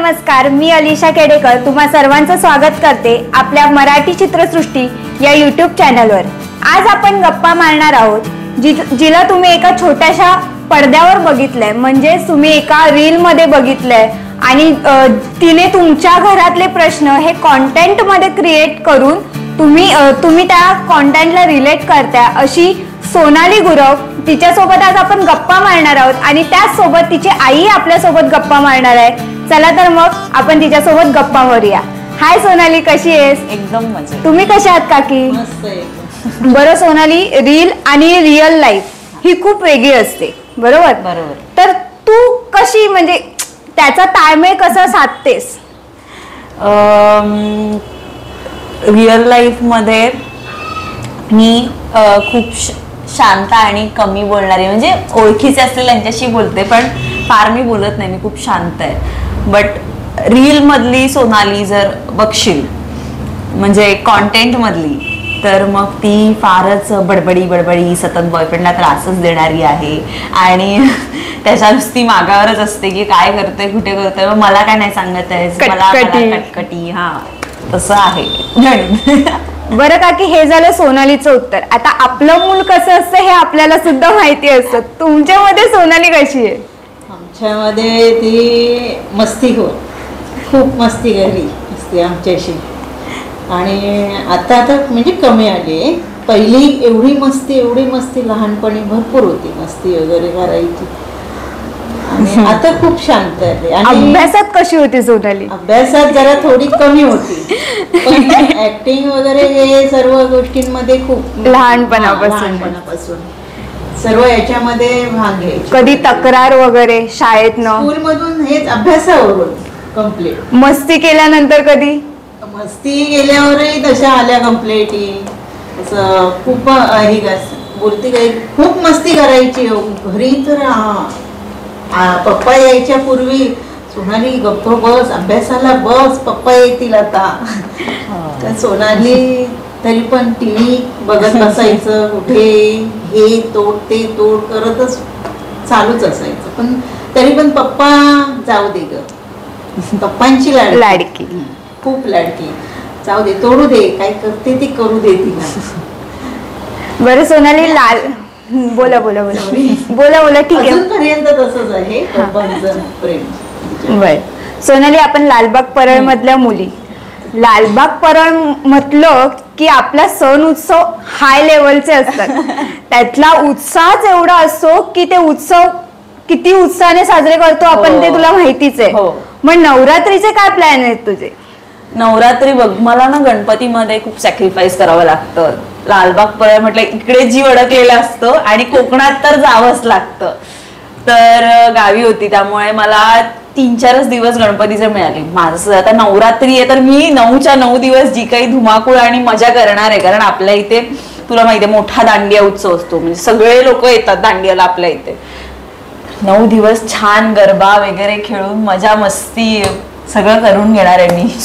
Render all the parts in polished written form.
नमस्कार, मी अलिशा केडेकर तुम्हा सर्वांचं स्वागत करते आपल्या मराठी चित्रसृष्टी या यूट्यूब चॅनलवर। आज आपण गप्पा मारणार आहोत जिला तुम्ही एका छोट्याशा पडद्यावर बघितलंय, म्हणजे तुम्ही एका रील मध्ये बघितलंय आणि तिने तुमच्या घरातले प्रश्न हे कंटेंट मध्ये क्रिएट करून तुम्ही त्या कंटेंटला रिलेट करता अशी सोनाली गुरव। तिच्यासोबत आज आपण गप्पा मारणार आहोत आणि त्याच सोबत तिची आई आपल्या सोबत गप्पा मारणार आहे। चला तर मग आपण तिच्यासोबत गप्पा मारूया। हाय सोनाली, कशी आहेस? एकदम मजेत। तुम्ही कशा आहात काकी? मस्त आहे। बरं सोनाली, रील आणि रिअल लाईफ ही खूप वेगळी असते, बरोबर? बरोबर। तर तू कशी, म्हणजे त्याचा ताळमेळ कसा साधतेस? रिअल लाईफ मध्ये मी खूप शांत आणि कमी बोलणारी, म्हणजे ओळखीचे असलेले त्यांच्याशी बोलते, पण फार मी बोलत नाही, मी खूप शांत आहे। बट रील मधली सोनाली जर बघशील, म्हणजे कॉन्टेंट मधली, तर मग ती फारच बडबडी सतत बॉयफ्रेंडला त्रासच देणारी आहे आणि त्याच्या नुसती मागावरच असते की काय करते, कुठे करते, मला काय नाही सांगत आहे, मला कटकटी। हा, तसं आहे। बरं काकी, हे झालं सोनालीचं उत्तर। आता आपलं मूल कसं असतं हे आपल्याला सुद्धा माहिती असतं। तुमच्यामध्ये सोनाली कशी आहे? आमच्यामध्ये ती मस्तीखोर, खूप मस्ती घरी असते आमच्याशी, आणि आता म्हणजे कमी आली आहे। पहिली एवढी मस्ती लहानपणी भरपूर होती, मस्ती वगैरे करायची, आणि आता खूप शांत आहे। आणि अभ्यासात कशी होती सोनाली? अभ्यासात जरा थोडी कमी होती, पण ऍक्टिंग वगैरे हे सर्व गोष्टींमध्ये खूप लहानपणापासून सर्व याच्यामध्ये भाग घ्यायची। कधी तक्रार वगैरे शाळेतनं? स्कूलमधून हेच अभ्यासावरून कंप्लीट। मस्ती केल्यानंतर कधी? मस्ती केल्यावरही तशा आल्या कंप्लेंटी, असं खूप हे बोलती काही खूप मस्ती करायची घरी। तर पप्पा यायच्या पूर्वी सोनाली गप्प बस, अभ्यासाला बस, पप्पा येतील आता। तर सोनाली तरी पण टीव्ही बघत बसायचं, कुठे हे तोड ते तोड करतच चालूच असायचं, पण तरी पण पप्पा जाऊ दे ग, पप्पांची लाडकी, खूप लाडकी, जाऊ दे, तोडू दे, काय करते ते करू दे तिला। बरं सोनाली, बोला ठीक आहे। अजूनपर्यंत तसंच आहे पप्पांचं प्रेम। बर सोनाली, आपण लालबाग परळ मधल्या मुली, लालबाग परळ म्हटलं की आपला सण उत्सव हाय लेवलचे असतात। त्यातला उत्साहच एवढा असतो की ते उत्सव किती उत्साहाने साजरे करतो आपण ते तुला माहितीच आहे। मग नवरात्रीचे काय प्लॅन आहेत तुझे? नवरात्री बघ, मला ना गणपतीमध्ये खूप सॅक्रिफाईस करावं लागतं। लालबाग परळ म्हटलं इकडे जीव अडकलेला असतो आणि कोकणात तर जावंच लागतं। तर गावी होती, त्यामुळे मला 3-4 दिवस गणपतीचे मिळाले। माझं आता नवरात्री आहे, तर मी 9च्या 9 दिवस जी काही धुमाकूळ आणि मजा करणार आहे, कारण आपल्या इथे तुला माहितीये मोठा दांडिया उत्सव असतो, म्हणजे सगळे लोक येतात दांडियाला आपल्या इथे। 9 दिवस छान गरबा वगैरे खेळून मजा मस्ती सगळं करून घेणार आहे मी।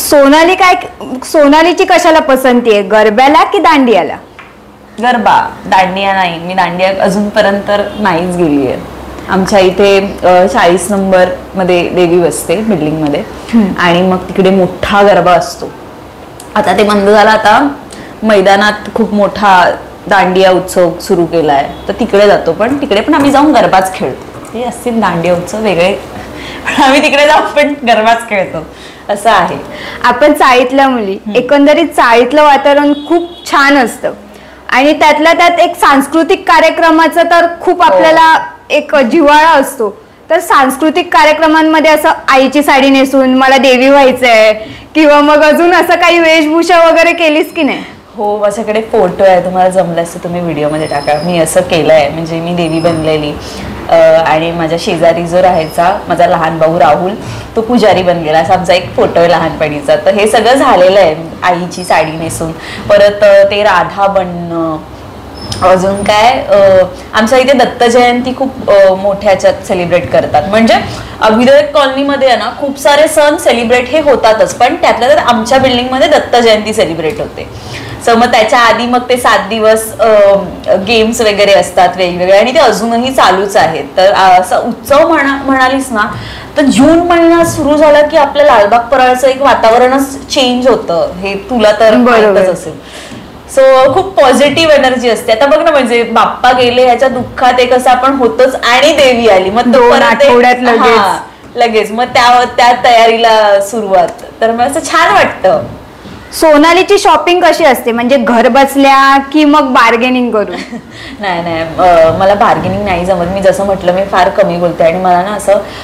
सोनालीची कशाला पसंती आहे, गरब्याला की दांडियाला? गरबा, दांडिया नाही। मी दांडिया अजूनपर्यंत नाहीच गेली आहे। आमच्या इथे 40 नंबर मध्ये देवी बसते बिल्डिंग मध्ये, आणि मग तिकडे मोठा गरबा असतो। आता ते बंद झाला, आता मैदानात खूप मोठा दांडिया उत्सव सुरू केलाय, तर तिकडे जातो, पण तिकडे पण आम्ही जाऊन गरबाच खेळतो। हे असतील दांडिया उत्सव वेगळे, पण आम्ही तिकडे जाऊन पण गरबाच खेळतो, असं आहे। आपण चाळीतल्या मुली, एकंदरीत चाळीतलं वातावरण खूप छान असतं, आणि त्यातल्या त्यात एक सांस्कृतिक कार्यक्रमाचा तर खूप आपल्याला एक जिव्हाळा असतो। तर सांस्कृतिक कार्यक्रमांमध्ये असं आईची साडी नेसून मला देवी व्हायचंय, किंवा मग अजून असं काही वेशभूषा वगैरे केलीस की नाही? हो, माझ्याकडे फोटो आहे, तुम्हाला जमलं असतं तुम्ही व्हिडिओ मध्ये टाका। मी असं केलंय, म्हणजे मी देवी बनलेली, आणि माझ्या शेजारी जो राहायचा माझा लहान भाऊ राहुल, तो पुजारी बनलेला, असा आमचा एक फोटो आहे लहानपणीचा। तर हे सगळं झालेलं आहे, आईची साडी नेसून, परत ते राधा बनणं, अजून काय, आमच्या इथे दत्त जयंती खूप मोठ्या ह्याच्यात सेलिब्रेट करतात। म्हणजे अभिदय कॉलनीमध्ये आहे ना, खूप सारे सण सेलिब्रेट हे होतातच, पण त्यातल्या त्यात आमच्या बिल्डिंगमध्ये दत्त जयंती सेलिब्रेट होते। सो मग त्याच्या आधी मग ते 7 दिवस गेम्स वगैरे असतात वेगवेगळे आणि ते अजूनही चालूच आहेत. तर असा उत्सव म्हणालीस ना तर जून महिना सुरू झाला की आपल्या लालबाग परळचं एक वातावरणच चेंज होतं, हे तुला तर माहीतच असेल. सो खूप पॉझिटिव्ह एनर्जी असते. आता बघ ना, म्हणजे बाप्पा गेले ह्याच्या दुःखात एक असं आपण होतोच आणि देवी आली, मग 2 आठवड्यात लगेच मग त्या तयारीला सुरुवात. तर मग असं छान वाटतं. सोनालीची शॉपिंग कशी असते, म्हणजे घर बसल्या की मग बार्गेनिंग करून? नाही, मला बार्गेनिंग नाही जमत. मी जसं म्हटलं मी फार कमी बोलते आणि मला ना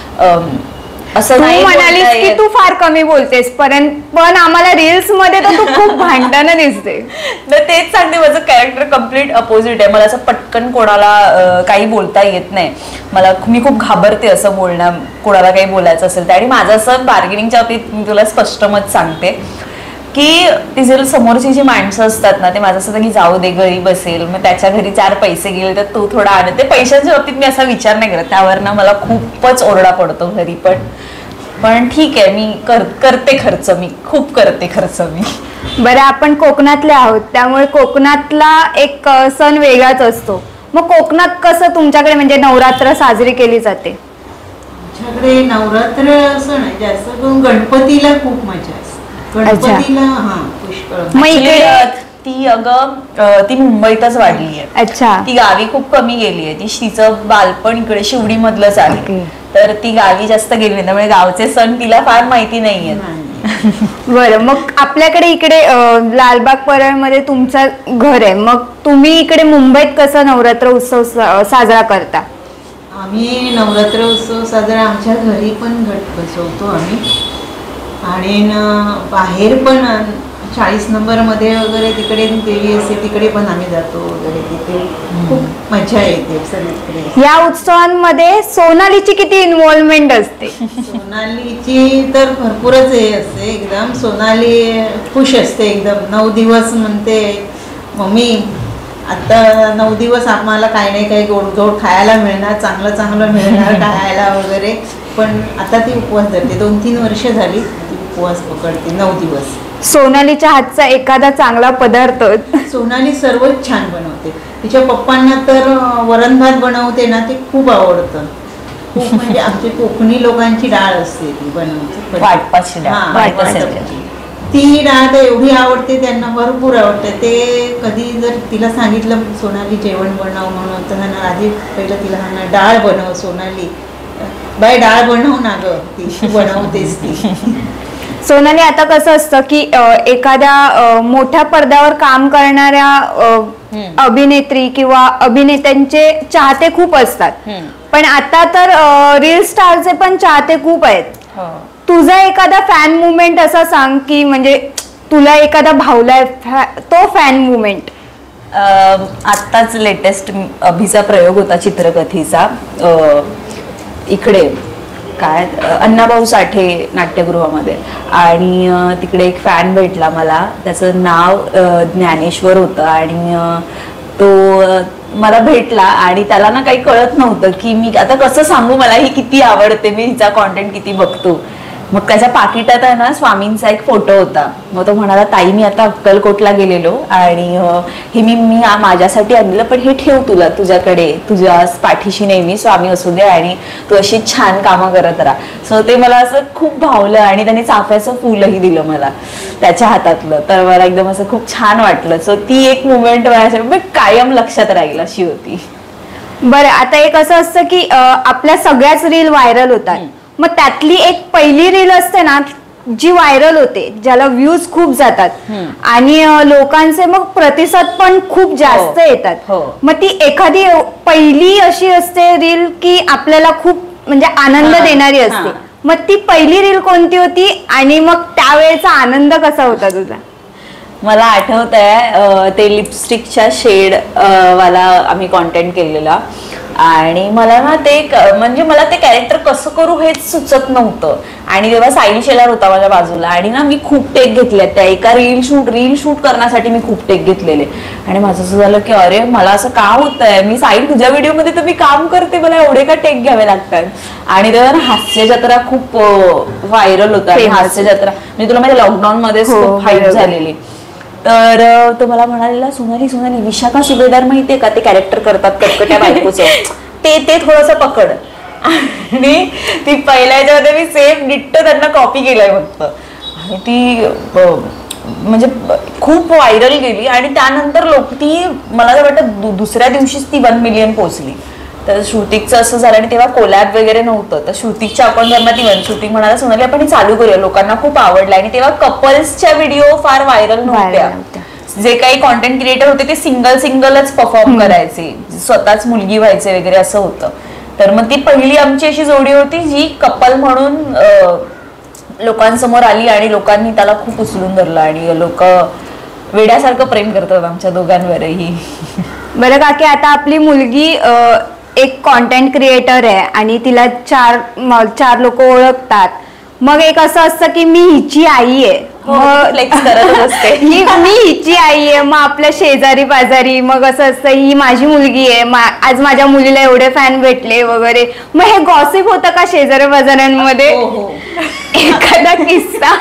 असं तू म्हणालीस की तू फार कमी बोलतेस, पण आम्हाला रील्स मध्ये तर तू खूप भांडताना दिसते. तर तेच सांगते, माझं कॅरेक्टर कम्प्लीट अपोजिट आहे. मला असं पटकन कोणाला काही बोलता येत नाही. मी खूप घाबरते असं कोणाला काही बोलायचं असेल तर. आणि माझं असं बार्गेनिंगच्या बाबतीत मी तुला स्पष्ट मत सांगते की ती जर समोरची जी माणसं असतात ना, ते माझं असं की जाऊ दे घरी बसेल, मग त्याच्या घरी 4 पैसे गेले तर तो थोडा आनंद. ते पैशांच्या बाबतीत मी असा विचार नाही करत, त्यावर ना मला खूपच ओरडा पडतो घरी. पण ठीक आहे, मी करते खर्च, मी खूप करते खर्च मी. बरं, आपण कोकणातले आहोत त्यामुळे कोकणातला एक सण वेगळाच असतो. मग कोकणात कसं तुमच्याकडे म्हणजे नवरात्र साजरी केली जाते? आमच्याकडे नवरात्र सण आहे, जास्त करून गणपतीला खूप मजा असते. गणपतीला पुष्कळ. ती मुंबईतच वाढली आहे. अच्छा. ती गावी खूप कमी गेली आहे. तिचं बालपण इकडे शिवडी मधलंच आहे. तर ती गावी जास्त गेली नाही, त्यामुळे गावचे सण तिला फार माहिती नाहीये. बरं, मग आपल्याकडे इकडे लालबाग परळमध्ये तुमचं घर आहे, मग तुम्ही इकडे मुंबईत कसं नवरात्र उत्सव साजरा करता? आम्ही नवरात्र उत्सव साजरा आमच्या घरी पण घट बसवतो आम्ही, आणि बाहेर पण 40 नंबरमध्ये वगैरे तिकडे देवी असते, तिकडे पण आम्ही जातो वगैरे. तिथे खूप मजा येते सगळीकडे. या उत्सवांमध्ये सोनालीची किती इन्व्हॉल्वमेंट असते? सोनालीची तर भरपूरच हे असते. एकदम सोनाली खुश असते एकदम. 9 दिवस म्हणते मम्मी आता 9 दिवस आम्हाला काही नाही काही गोड खायला मिळणार, चांगलं चांगलं मिळणार खायला वगैरे. पण आता ती उपवास धरते. 2-3 वर्ष झाली ती उपवास पकडते 9 दिवस. सोनालीच्या हातचा एखादा चांगला पदार्थ? सोनाली सर्वच छान बनवते. तिच्या पप्पांना तर वरण भात बनवते ना, ते खूप आवडतं. खूप म्हणजे आमची कोकणी लोकांची डाळ असते ती बनवते, वाटपाची डाळ. ती डाळ तर एवढी आवडते त्यांना, भरपूर आवडते. ते कधी जर तिला सांगितलं सोनाली जेवण बनव म्हणून, तर आधी पहिलं तिला डाळ बनव सोनाली, बाय डाळ बनव ना ग, ती बनवतेस ती. सोनाली, आता कसं असतं की एखाद्या मोठ्या पडद्यावर काम करणाऱ्या अभिनेत्री किंवा अभिनेत्यांचे चाहते खूप असतात, पण आता तर रील स्टारचे पण चाहते खूप आहेत. तुझा एखादा फॅन मुवमेंट असा सांग की म्हणजे तुला एखादा भावलाय तो फॅन मुवमेंट. आत्ताच लेटेस्ट अभिचा प्रयोग होता चित्रकथीचा इकडे काय अण्णाभाऊ साठे नाट्यगृहामध्ये, आणि तिकडे एक फॅन भेटला मला. त्याचं नाव ज्ञानेश्वर होतं आणि तो मला भेटला आणि त्याला ना काही कळत नव्हतं की मी आता कसं सांगू मला ही किती आवडते, मी हिचा कॉन्टेंट किती बघतो. मग त्याच्या पाकिटात आहे ना स्वामींचा एक फोटो होता. मग तो म्हणाला ताई मी आता अक्कलकोटला गेलेलो आणि हे मी माझ्यासाठी आणलेलं, पण हे ठेव तुला तुझ्याकडे, तुझ्या पाठीशी नेहमी स्वामी असू दे आणि तू अशी छान कामं करत राहा. सो ते मला असं खूप भावलं आणि त्याने चाफ्याचं फुलही दिलं मला त्याच्या हातातलं. तर मला एकदम असं खूप छान वाटलं. सो ती एक मुवमेंट माझ्यासाठी कायम लक्षात राहील अशी होती. बरं, आता एक असं असतं की आपल्या सगळ्याच रील व्हायरल होतात, मग त्यातली एक पहिली रील असते ना जी व्हायरल होते, ज्याला व्ह्यूज खूप जातात आणि लोकांचे मग प्रतिसाद पण खूप जास्त येतात. मग ती एखादी पहिली अशी असते रील की आपल्याला खूप म्हणजे आनंद देणारी असते. मग ती पहिली रील कोणती होती आणि मग त्यावेळेचा आनंद कसा होता तुझा? मला आठवत आहे ते लिपस्टिकच्या शेड वाला आम्ही कॉन्टेंट केलेला आणि मला ना ते म्हणजे मला ते कॅरेक्टर कसं करू हेच सुचत नव्हतं. आणि तेव्हा सायली शेलार होता माझ्या बाजूला आणि ना मी खूप टेक घेतले त्या एका रील शूट करण्यासाठी मी खूप टेक घेतलेले. आणि माझं असं झालं की अरे मला असं का होतंय, मी सायली तुझ्या व्हिडिओमध्ये तर मी काम करते, मला एवढे का टेक घ्यावे लागतात. आणि तेव्हा हास्य जत्रा खूप व्हायरल होता. हास्य जत्रा म्हणजे तुला माहिती लॉकडाऊन मध्ये खूप हाईप झालेली. तर तो मला म्हणालेला, सोनाली सोनाली विशाखा सुभेदार माहितीये का, ते कॅरेक्टर करतात कटकट्या बायकोचं, ते थोडंसं पकड. आणि ती पहिल्याच्यामध्ये मी सेम डिट्ट त्यांना कॉपी केलंय फक्त. आणि ती म्हणजे खूप व्हायरल गेली आणि त्यानंतर लोक ती मला तर वाटतं दुसऱ्या दिवशीच ती 1 मिलियन पोहोचली. तर श्रुतिकचं असं झालं आणि तेव्हा कोलॅब वगैरे नव्हतं, तर श्रुतिकच्या अकाउंटवरनं ती श्रुतिक म्हणाला, सोनाली आपण हे चालू करूया, लोकांना खूप आवडलं. आणि तेव्हा कपल्सच्या व्हिडिओ फार व्हायरल नव्हत्या. जे काही कॉन्टेंट क्रिएटर होते ते सिंगलच परफॉर्म करायचे, स्वतःच मुलगी व्हायचे वगैरे असं होतं. तर मग ती पहिली आमची अशी जोडी होती जी कपल म्हणून लोकांसमोर आली आणि लोकांनी त्याला खूप उचलून धरलं आणि लोक वेड्यासारखं प्रेम करतात आमच्या दोघांवरही. बरं काकी, आता आपली मुलगी एक कॉन्टेंट क्रिएटर आहे आणि तिला चार लोक ओळखतात. मग एक असं असतं की मी हिची आई आहे, मी हिची आई आहे, मग आपल्या शेजारी पाजारी मग असं असतं ही माझी मुलगी आहे, आज माझ्या मुलीला एवढे फॅन भेटले वगैरे. मग हे गॉसिप होतं का शेजारी पाजाऱ्यांमध्ये? एखादा किस्सा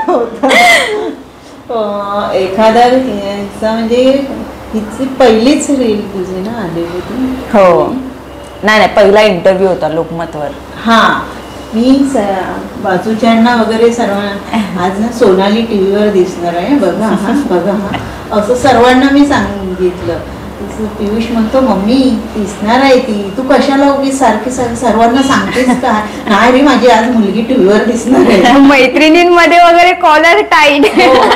एखादा म्हणजे हिची पहिलीच रील तुझी ना आली होती? हो, नाही पहिला इंटरव्ह्यू होता लोकमतवर. हा, मी बाजूच्यांना वगैरे सर्वांना आज ना सोनाली टीव्हीवर दिसणार आहे बघा हा बघा हा असं सर्वांना मी सांगितलं. पियुष म्हणतो, मम्मी दिसणार आहे ती, तू कशाला उगीच सारखी सर्वांना सांगतेस का? नाही रे, माझी आज मुलगी टीव्हीवर दिसणार आहे. मैत्रिणींमध्ये वगैरे कॉलर टाईट.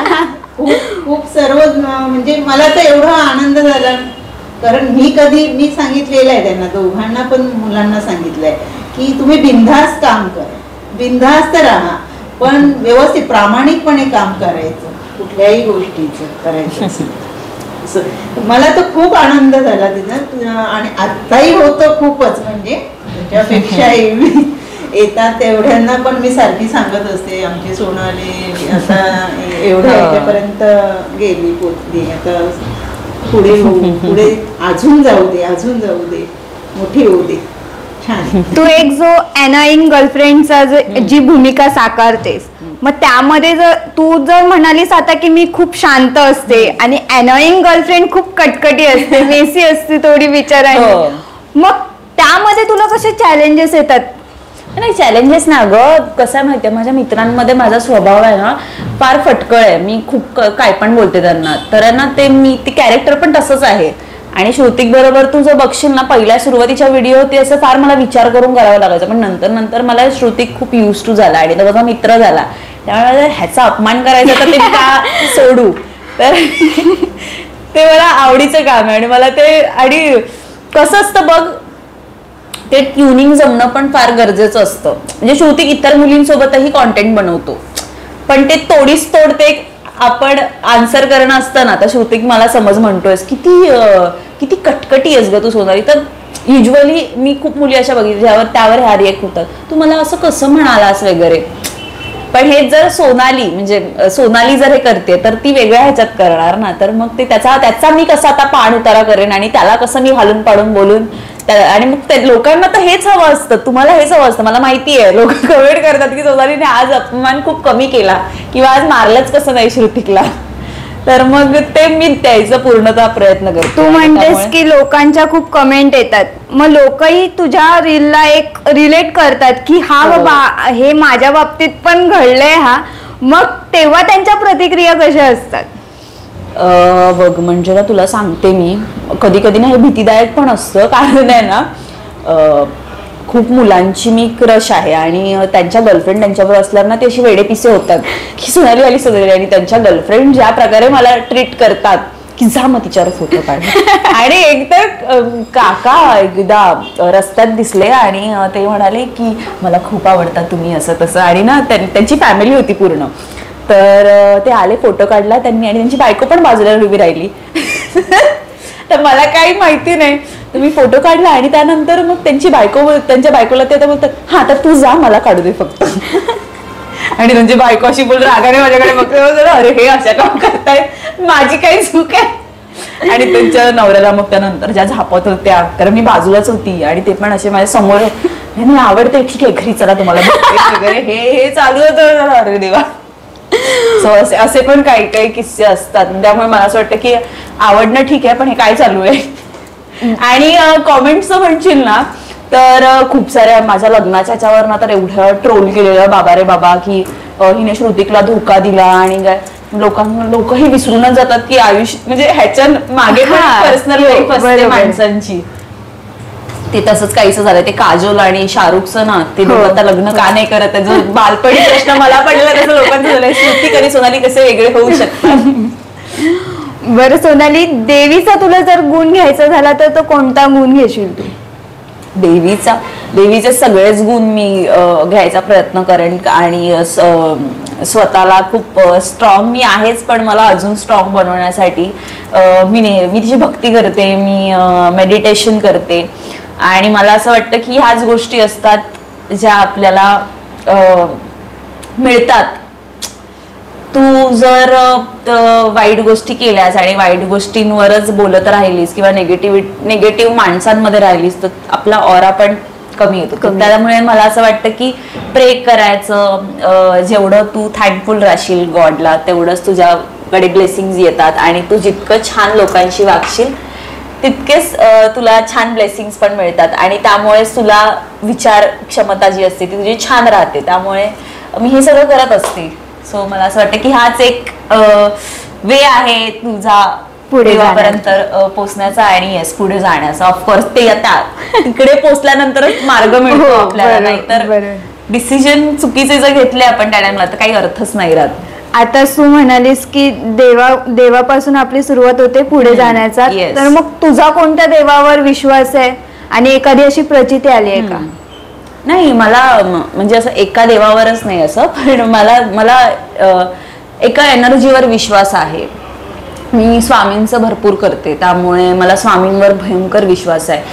खूप सर्व म्हणजे मला तर एवढा आनंद झाला, कारण मी सांगितलेलं आहे त्यांना दोघांना पण मुलांना सांगितलंय की तुम्ही बिनधास्त काम करा, बिनधास्त राहा, पण व्यवस्थित प्रामाणिकपणे काम करायचं, कुठल्याही गोष्टीचं करायचं. मला तर खूप आनंद झाला तिचा आणि आत्ताही होतं खूपच, म्हणजे त्याच्यापेक्षा येतात तेवढ्यांना पण मी सारखी सांगत असते आमची सोनाली आता एवढ्या याच्यापर्यंत गेली पोचली, आता पुढे अजून जाऊ दे मोठी होऊ दे. तू एक जो अनोइंग गर्लफ्रेंडचा जी भूमिका साकारतेस, मग त्यामध्ये तू जर म्हणालीस आता की मी खूप शांत असते आणि अनोइंग गर्लफ्रेंड खूप कटकटी असते, मेसी असते थोडी विचाराने, मग त्यामध्ये तुला कसे चॅलेंजेस येतात? नाही चॅलेंजेस ना ग, कसं माहितीये माझ्या मित्रांमध्ये माझा स्वभाव आहे ना फार फटकळ आहे, मी खूप काय पण बोलते त्यांना, तर ना ते कॅरेक्टर पण तसंच आहे. आणि श्रुतिक बरोबर तू जर बघशील ना पहिल्या सुरुवातीच्या व्हिडिओ ते असं फार मला विचार करून करावं लागायचं, पण नंतर मला श्रुतिक खूप युज टू झाला आणि तो माझा मित्र झाला, त्यामुळे ह्याचा अपमान करायचा तर ते का सोडू, तर ते मला आवडीचं काम आहे. आणि मला ते आणि कसं असतं बघ, ते ट्युनिंग जमणं पण फार गरजेचं असतं. म्हणजे श्रुतिक इतर मुलींसोबतही कॉन्टेंट बनवतो, पण ते तोडीस तोडते आपण आन्सर करणं असतं ना. तर श्रुतिक मला समज म्हणतोय किती कटकटी आहेस ग तू सोनाली, तर युजली मी खूप मुली अशा बघितल्या त्यावर ह्या रिएक्ट होतात, तू मला असं कसं म्हणालास वगैरे. पण हे जर सोनाली जर हे करते तर ती वेगळ्या ह्याच्यात करणार ना, तर मग ते त्याचा मी कसा आता पाण उतारा करेन आणि त्याला कसं मी हालून पाडून बोलून, आणि मग लोकांना तर हेच हवं असतं, तुम्हाला हेच हवं असतं. मला माहिती आहे लोक कमेंट करतात की सोनालीने आज अपमान खूप कमी केला किंवा आज मारलंच कसं नाही श्रुतिकला, तर मग ते मी द्यायचा पूर्णतः प्रयत्न करतो. तू म्हणतेस की लोकांच्या खूप कमेंट येतात, मग लोकही तुझ्या रीलला एक रिलेट करतात की हा बाबा हे माझ्या बाबतीत पण घडलंय हा, मग तेव्हा त्यांच्या प्रतिक्रिया कशा असतात? बघ म्हणजे ना तुला सांगते मी, कधी कधी ना हे भीतीदायक पण असतं, कारण आहे ना खूप मुलांची मी क्रश आहे आणि त्यांच्या गर्लफ्रेंड त्यांच्याबरोबर असल्यावर ना ते असे वेडेपिसे होतात की सोनाली आली सोनाली, आणि त्यांच्या गर्लफ्रेंड ज्या प्रकारे मला ट्रीट करतात की जा मग तिच्यावर फोटो काढ. आणि एकतर काका एकदा रस्त्यात दिसले आणि ते म्हणाले की मला खूप आवडतात तुम्ही असं तसं, आणि ना त्यांची फॅमिली होती पूर्ण, तर ते आले फोटो काढला त्यांनी आणि त्यांची बायको पण बाजूला उभी राहिली. तर मला काही माहिती नाही, तर मी फोटो काढला आणि त्यानंतर मग त्यांच्या बायकोला ते बोलतात हा तर तू जा मला काढू दे फक्त. आणि त्यांची बायको अशी बोल रागाने माझ्याकडे बघते, अरे हे अशा काम करतायत, माझी काही चूक आहे. आणि त्यांच्या नवऱ्याला मग त्यानंतर ज्या झापत होत्या, कारण मी बाजूलाच होती आणि ते पण असे माझ्या समोर आवडते ठीक आहे घरी चला तुम्हाला वगैरे हे चालू होतं. अरे देवा, सो असे पण काही काही किस्से असतात. त्यामुळे मला असं वाटतं की आवडणं ठीक आहे, पण हे काय चालू आहे. आणि कॉमेंट्सचं म्हणशील ना तर खूप साऱ्या माझ्या लग्नाच्या ह्याच्यावर ना तर एवढं ट्रोल केलेलं बाबा रे बाबा की हिने श्रुतिकला धोका दिला आणि काय लोक हे विसरूनच जातात की आयुष्य म्हणजे ह्याच्या मागे पर्सनल लाईफ असते माणसांची. ते तसंच काहीच झालं ते काजोल आणि शाहरुखचं ना ते दोघं आता लग्न का नाही करत आहे, जो बालपणी प्रश्न मला पडला तसं लोकांचं झालंय श्रुतिक आणि सोनाली कसे वेगळे होऊ शकतात. बरं सोनाली, देवीचा तुला जर गुण घ्यायचा झाला तर तो कोणता गुण घेशील तू? देवीचे सगळेच गुण मी घ्यायचा प्रयत्न करेन आणि स्वतःला खूप स्ट्रॉंग मी आहेच, पण मला अजून स्ट्रॉंग बनवण्यासाठी मी तिची भक्ती करते, मी मेडिटेशन करते. आणि मला असं वाटतं की ह्याच गोष्टी असतात ज्या आपल्याला मिळतात. तू जर वाईट गोष्टी केल्यास आणि वाईट गोष्टींवरच बोलत राहिलीस किंवा निगेटिव्ह माणसांमध्ये राहिलीस तर आपला ऑरा पण कमी येतो. त्यामुळे मला असं वाटतं की प्रे करायचं, जेवढं तू थँकफुल राहशील गॉडला तेवढंच तुझ्याकडे ब्लेसिंग्स येतात आणि तू जितकं छान लोकांशी वागशील तितकेच तुला छान ब्लेसिंग्स पण मिळतात आणि त्यामुळेच तुला विचार क्षमता जी असते ती तुझी छान राहते. त्यामुळे मी हे सगळं करत असते. सो मला असं वाटतं की हाच एक वे आहे तुझा देवापर्यंत पोचण्याचा आणि येस पुढे जाण्याचा. ऑफकोर्स ते आता तिकडे पोचल्यानंतरच मार्ग मिळतो आपल्याला, नाहीतर डिसिजन चुकीचे जर घेतले आपण त्या टाइमला तर काही अर्थच नाही राहत. आता तू म्हणालीस की देवापासून आपली सुरुवात होते पुढे जाण्याचा, तर मग तुझा कोणत्या देवावर विश्वास आहे आणि एखादी अशी प्रचिती आली आहे का? नाही, मला म्हणजे असं एका देवावरच नाही असं, पण मला एका एनर्जीवर विश्वास आहे. मी स्वामींचं भरपूर करते त्यामुळे मला स्वामींवर भयंकर विश्वास आहे.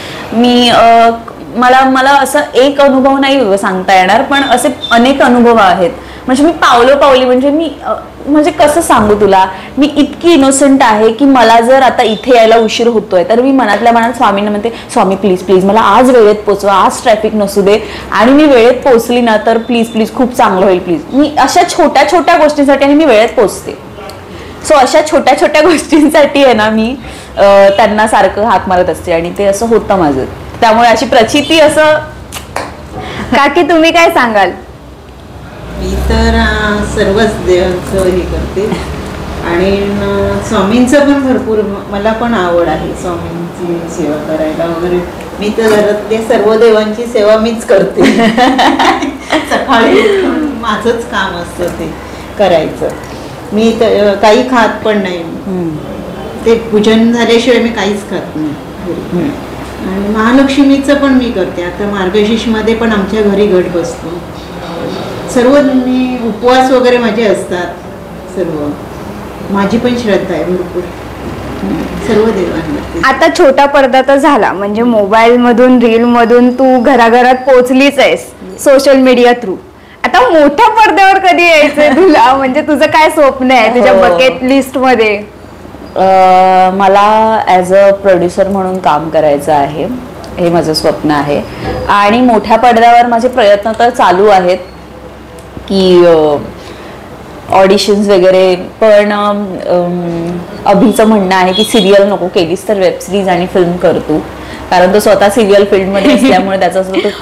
मला असं एक अनुभव नाही सांगता येणार, पण असे अनेक अनुभव आहेत. म्हणजे मी पावलोपावली म्हणजे कसं सांगू तुला, मी इतकी इनोसेंट आहे की मला जर आता इथे यायला उशीर होतोय तर मी मनातल्या मनात स्वामींना म्हणते, स्वामी प्लीज प्लीज मला आज वेळेत पोचवा, आज ट्रॅफिक नसू दे आणि मी वेळेत पोचली ना तर प्लीज प्लीज खूप चांगलं होईल प्लीज. मी अशा छोट्या छोट्या गोष्टींसाठी आणि मी वेळेत पोचते. सो अशा छोट्या छोट्या गोष्टींसाठी आहे ना मी त्यांना सारखं हाक मारत असते आणि ते असं होतं माझं. त्यामुळे अशी प्रचिती असं. काकी तुम्ही काय सांगाल? मी तर सर्वच देवांचं हे करते आणि स्वामींचं पण भरपूर मला पण आवड आहे स्वामींची सेवा करायला वगैरे. मी तर घरातले सर्व देवांची सेवा मीच करते. सकाळी माझंच काम असतं ते करायचं. मी काही खात पण नाही, ते पूजन झाल्याशिवाय मी काहीच खात नाही. आणि महालक्ष्मीचं पण मी करते. आता मार्गशीर्षमध्ये पण आमच्या घरी घट बसतो. सर्व मी उपवास वगैरे माझे असतात. सर्व माझी पण श्रद्धा आहे भरपूर सर्व देवांवरती. आता छोटा पडदा तर झाला, म्हणजे मोबाईल मधून रील मधून तू घराघरात पोहोचलीच आहेस सोशल मीडिया थ्रू. आता मोठ्या पडद्यावर कधी यायचंय तुला? म्हणजे तुझं काय स्वप्न आहे तुझ्या बकेट लिस्ट मध्ये? मला ॲज अ प्रोड्युसर म्हणून काम करायचं आहे, हे माझं स्वप्न आहे. आणि मोठ्या पडद्यावर माझे प्रयत्न तर चालू आहेत की ऑडिशन्स वगैरे. पण अभिचं म्हणणं आहे की सिरियल नको केलीस तर वेब सिरीज आणि फिल्म कर तू, कारण तो स्वतः सिरियल फील्डमध्ये असल्यामुळे त्याचं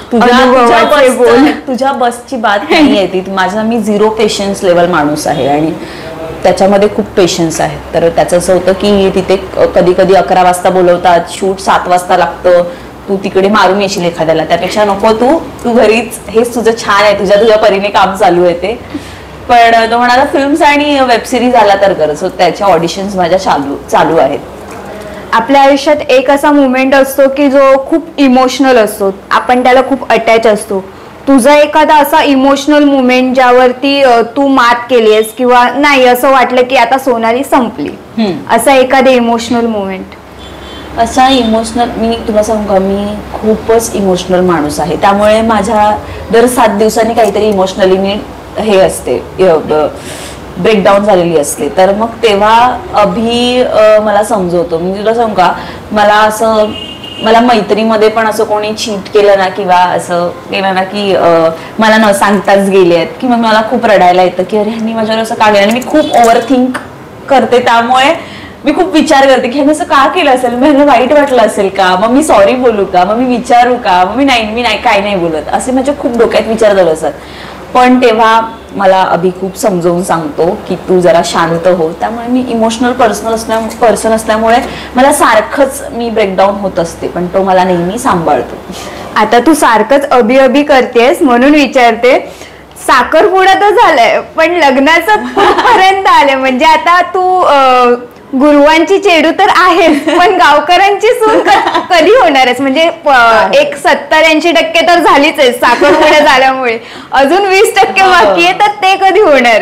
तुझ्या बसची बात नाही आहे ती. मी 0 पेशन्स लेवल माणूस आहे आणि त्याच्यामध्ये खूप पेशन्स आहे. तर त्याचं असं होतं की तिथे कधी कधी 11 वाजता बोलवतात, शूट 7 वाजता लागतं, तू तिकडे मारून येशील एखाद्याला, त्यापेक्षा नको तू घरीच, हेच तुझं छान आहे, तुझ्या परीने काम चालू आहे ते. पण तो म्हणाला फिल्म्स आणि वेब सिरीज आला तर कर. सो त्याच्या ऑडिशन्स माझ्या चालू आहेत. आपल्या आयुष्यात एक असा मुमेंट असतो की जो खूप इमोशनल असतो, आपण त्याला खूप अटॅच असतो. तुझा एखादा असा इमोशनल मुमेंट ज्यावरती तू मात केलीस किंवा नाही असं वाटलं की आता सोनाली संपली, असा एखादा इमोशनल मुमेंट? असा इमोशनल, मी तुला सांगू का, मी खूपच इमोशनल माणूस आहे. त्यामुळे माझ्या दर 7 दिवसांनी काहीतरी इमोशनली मी हे असते, ब्रेकडाऊन झालेली असते. तर मग तेव्हा मला समजवतो. मी तुला सांगू का, मला असं मला मैत्रीमध्ये पण असं कोणी चीट केलं ना किंवा असं केलं ना की मला न सांगताच गेले आहेत की मग मला खूप रडायला येतं की अरे ह्यांनी माझ्यावर असं का केलं. आणि मी खूप ओव्हर थिंक करते, त्यामुळे मी खूप विचार करते की ह्यानं असं का केलं असेल, मग ह्याला वाईट वाटलं असेल का, मग मी सॉरी बोलू का, मग मी विचारू का, मग मी नाही काय नाही बोलत, असे माझ्या खूप डोक्यात विचार झाले असतात. पण तेव्हा मला अभि खूप समजावून सांगतो की तू जरा शांत हो. त्यामुळे मी इमोशनल पर्सन असल्यामुळे मला सारखंच मी ब्रेकडाऊन होत असते, पण तो मला नेहमी सांभाळतो. आता तू सारखंच अभि करतेस म्हणून विचारते, साखरपुडा तर झालाय पण लग्नाचं कुठपर्यंत आलंय? म्हणजे आता तू गुरुवांची चेडू तर आहेस, पण गावकऱ्यांची सून कधी होणार आहेस? म्हणजे एक 70-80% तर झालीच आहे साखरपुडा झाल्यामुळे, अजून 20% बाकी आहे, तर ते कधी होणार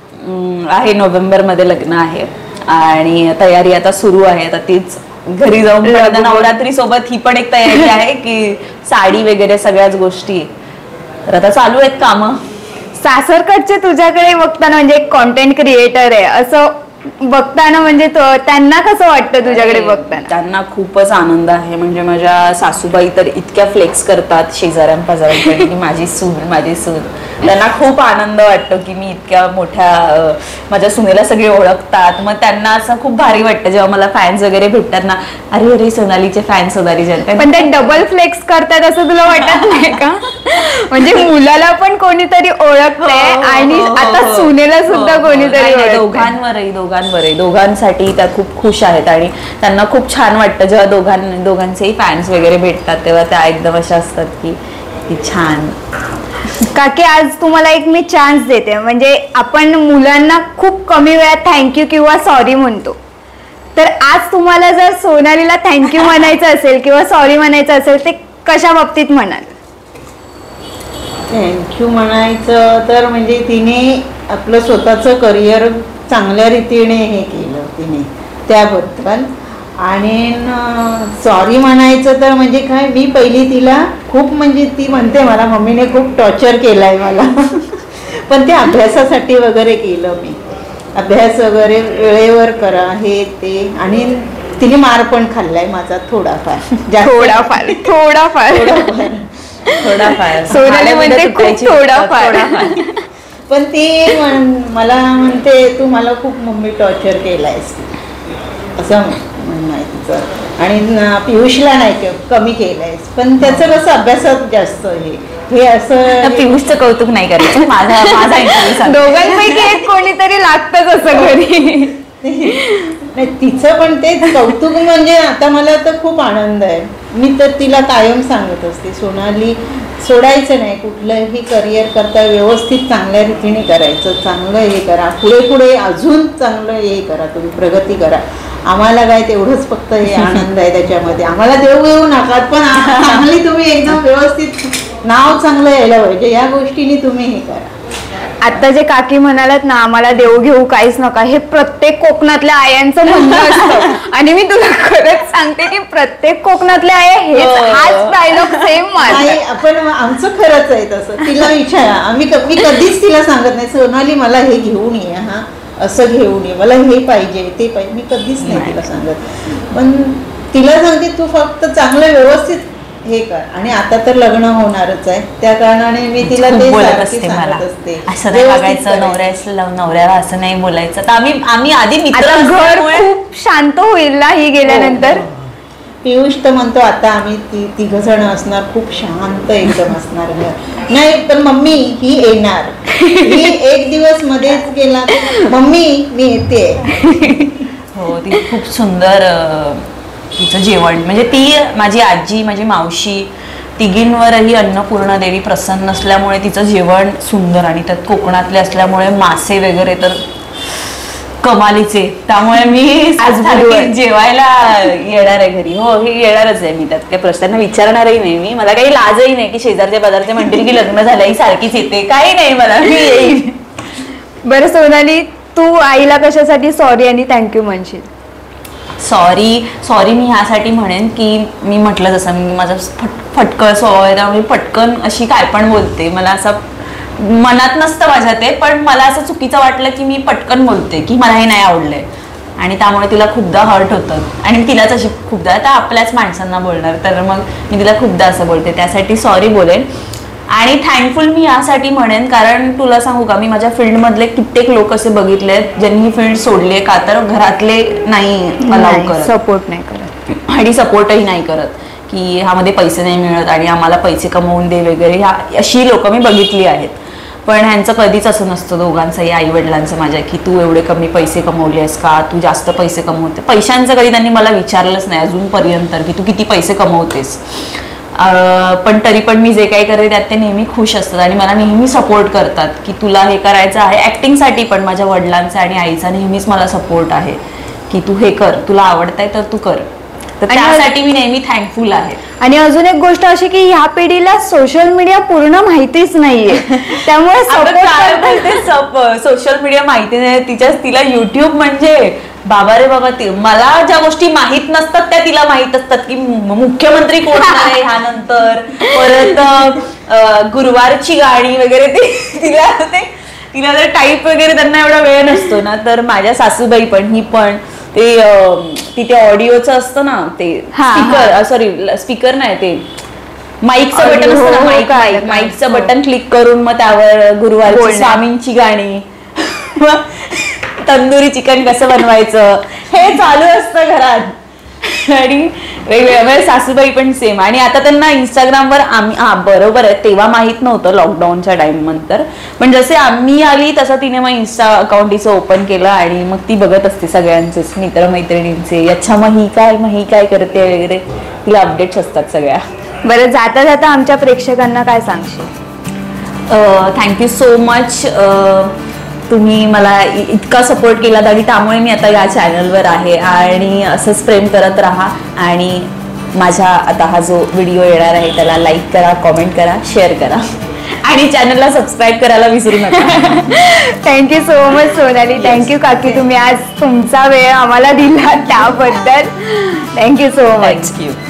आहे? नोव्हेंबर मध्ये लग्न आहे आणि तयारी आता सुरू आहे. आता तीच घरी जाऊन नवरात्री सोबत ही पण एक तयारी आहे की साडी वगैरे सगळ्याच गोष्टी, तर आता चालू आहेत कामं. सासरकडचे तुझ्याकडे बघताना म्हणजे एक कॉन्टेंट क्रिएटर आहे असं बघताना, म्हणजे त्यांना कसं वाटतं तुझ्याकडे बघताना? त्यांना खूपच आनंद आहे. म्हणजे माझ्या सासूबाई तर इतक्या फ्लेक्स करतात शेजाऱ्यांपाजाऱ्यांकडे की माझी सून. त्यांना खूप आनंद वाटतो की मी इतक्या मोठ्या माझ्या सुनेला सगळे ओळखतात. मग त्यांना असं खूप भारी वाटतं जेव्हा मला फॅन्स वगैरे भेटतात ना, अरे सोनालीचे फॅन्स वगैरे. पण ते डबल फ्लेक्स करतात असं तुला वाटत नाही का? म्हणजे मुलाला पण कोणीतरी ओळखतंय आणि आता सुनेला सुद्धा कोणीतरी ओळखतंय. दोघांसाठी त्या खूप खुश आहेत आणि त्यांना खूप छान वाटतं जेव्हा दोघांचेही फॅन्स वगैरे भेटतात, तेव्हा त्या एकदम अशा असतात की छान. काकी आज तुम्हाला एक मी चान्स देते, म्हणजे आपण मुलांना खूप कमी वेळात थँक्यू किंवा सॉरी म्हणतो, तर आज तुम्हाला जर सोनालीला थँक्यू म्हणायचं असेल किंवा सॉरी म्हणायचं असेल, ते कशा बाबतीत म्हणाल? थँक्यू म्हणायचं तर म्हणजे तिने आपलं स्वतःचं करिअर चांगल्या रीतीने हे केलं तिने त्याबद्दल. आणि सॉरी म्हणायचं तर म्हणजे काय, मी पहिली तिला खूप म्हणजे ती म्हणते मला मम्मीने खूप टॉर्चर केलाय मला पण ते अभ्यासासाठी वगैरे केलं मी, अभ्यास वगैरे वेळेवर करा हे ते. आणि तिने मार पण खाल्लाय माझा थोडाफार सोनाली म्हणते खूप थोडाफार. पण ती मला म्हणते तू मला खूप मम्मी टॉर्चर केलायस असं म्हणणं आहे तिचं. आणि पियुषला नाही कमी केलंयस, पण त्याचं कसं अभ्यासात जास्त हे असं. पियुषचं कौतुक नाही करायचं, माझा दोघांपैकी एक कोणीतरी लागतच असं घरी. नाही तिचं पण तेच कौतुक. म्हणजे आता मला तर खूप आनंद आहे. मी तर तिला कायम सांगत असते, सोनाली सोडायचं नाही, कुठलंही करिअर करता व्यवस्थित चांगल्या रीतीने करायचं, चांगलं हे करा, पुढे अजून चांगलं हे करा, तुम्ही प्रगती करा. आम्हाला काय तेवढंच फक्त हे आनंद आहे त्याच्यामध्ये. आम्हाला देऊ येऊ नका, पण चांगली तुम्ही एकदम व्यवस्थित नाव चांगलं यायला पाहिजे, या गोष्टीने तुम्ही हे करा. आता जे काकी म्हणालात ना आम्हाला देऊ घेऊ काहीच नका, हे प्रत्येक कोकणातल्या आयांचं म्हणणं असतं. आणि मी तुला खरंच सांगते की प्रत्येक कोकणातल्या आया हाच डायलॉग सेम मारतात. आपण आमचं खरंच आहे तसं. तिला विचारा, मी कधीच तिला सांगत नाही सोनाली मला हे घेऊन ये, हा असं घेऊन ये, मला हे पाहिजे ते पाहिजे, मी कधीच नाही तिला सांगत. पण तिला सांगते तू फक्त चांगलं व्यवस्थित हे कर. आणि आता तर लग्न होणारच आहे, त्या कारणाने मी तिला ते बोलत असते मला, असं नाही बघायचं नवऱ्याला असं नाही बोलायचं. तर आम्ही आधी मित्र, घर खूप शांत होईल ना ही गेल्यानंतर. पियुष तर म्हणतो आता आम्ही तिघ जण असणार, खूप शांत एकदम असणार घर. नाही पण मम्मी ही येणार, ही एक दिवस मध्येच गेला मम्मी मी येते. हो ती खूप सुंदर तिचं जेवण, म्हणजे ती माझी आजी माझी मावशी तिघींवरही अन्नपूर्णा देवी प्रसन्न असल्यामुळे तिचं जेवण सुंदर. आणि त्यात कोकणातले असल्यामुळे मासे वगैरे तर कमालीचे. त्यामुळे मी आज जेवायला येणार आहे घरी. हो हे येणारच आहे मी, त्यात काही प्रश्न विचारणारही नाही मी. मला काही लाजही नाही की शेजारच्या बाजारचे म्हणतील की लग्न झालं ही सारखीच येते, काही नाही मला, मी येईल. बरं सोनाली, तू आईला कशासाठी सॉरी आणि थँक्यू म्हणशील? सॉरी मी ह्यासाठी म्हणेन की मी म्हटलं जसं मी माझा फटकळ स्वभाव आहे, त्यामुळे पटकन अशी काय पण बोलते. मला असं मनात नसतं माझ्या ते, पण मला असं चुकीचं वाटलं की मी पटकन बोलते की मला हे नाही आवडलंय. आणि त्यामुळे तिला खूपदा हर्ट होतं आणि तिलाच अशी खूपदा आता आपल्याच माणसांना बोलणार तर मग मी तिला खूपदा असं बोलते, त्यासाठी सॉरी बोलेन. आणि थँकफुल मी यासाठी म्हणेन कारण तुला सांगू का, मी माझ्या फील्डमधले कित्येक लोक असे बघितले ज्यांनी ही फील्ड सोडली आहे का तर घरातले नाही अलाउ करत, सपोर्ट नाही करत आणि सपोर्टही नाही करत की ह्यामध्ये पैसे नाही मिळत आणि आम्हाला पैसे कमवून दे वगैरे, ह्या अशी लोक मी बघितली आहेत. पण ह्यांचं कधीच असं नसतं दोघांचंही, आई वडिलांचं माझ्या, की तू एवढे कमी पैसे कमवलेस का, तू जास्त पैसे कमवते. पैशांचं कधी त्यांनी मला विचारलंच नाही अजूनपर्यंत की तू किती पैसे कमवतेस. पण तरी पण मी जे काही करते त्यात ते नेहमी खुश असतात आणि मला नेहमी सपोर्ट करतात की तुला हे करायचं आहे. ऍक्टिंगसाठी पण माझ्या वडिलांचा आणि आईचा नेहमीच मला सपोर्ट आहे की तू हे कर, तुला आवडतंय तर तू कर. तर त्यासाठी मी नेहमी थँकफुल आहे. आणि अजून एक गोष्ट अशी की ह्या पिढीला सोशल मीडिया पूर्ण माहितीच नाहीये, त्यामुळे सोशल मीडिया माहिती नाही तिला युट्यूब म्हणजे बाबा रे बाबा. मला ज्या गोष्टी माहित नसतात त्या तिला माहित असतात की मुख्यमंत्री कोण आहे ह्यानंतर, परत गुरुवारची गाणी वगैरे तिला जर टाईप वगैरे त्यांना एवढा वेळ नसतो ना. तर माझ्या सासूबाई पण, ही पण ते तिथे ऑडिओचं असतं ना ते स्पीकर, सॉरी स्पीकर नाही ते माईकचं बटन असतं ना, माईकचं बटन क्लिक करून मग त्यावर गुरुवारची स्वामींची गाणी, तंदुरी चिकन कसं बनवायचं हे चालू असतं घरात. आणि वेगवेगळ्या सासूबाई पण सेम. आणि आता त्यांना इंस्टाग्रामवर बरोबर आहे तेव्हा माहित नव्हतं लॉकडाऊनच्या टाइम नंतर, पण जसे आम्ही आली तसं तिने मग इन्स्टा अकाउंट तिचं ओपन केलं आणि मग ती बघत असते सगळ्यांचेच मित्रमैत्रिणींचे, अच्छा मग ही काय करते वगैरे, तिला अपडेट्स असतात सगळ्या. बरं, जाता जाता आमच्या प्रेक्षकांना काय सांगशील? थँक्यू सो मच, तुम्ही मला इतका सपोर्ट केलात आणि त्यामुळे मी आता या चॅनलवर आहे. आणि असंच प्रेम करत राहा आणि माझा आता हा जो व्हिडिओ येणार आहे त्याला लाईक करा, कॉमेंट करा, शेअर करा आणि चॅनलला सबस्क्राईब करायला विसरू नका. Thank you so much Sonali, thank you काकी, तुम्ही आज तुमचा वेळ आम्हाला दिला त्याबद्दल थँक्यू सो मच. थँक्यू.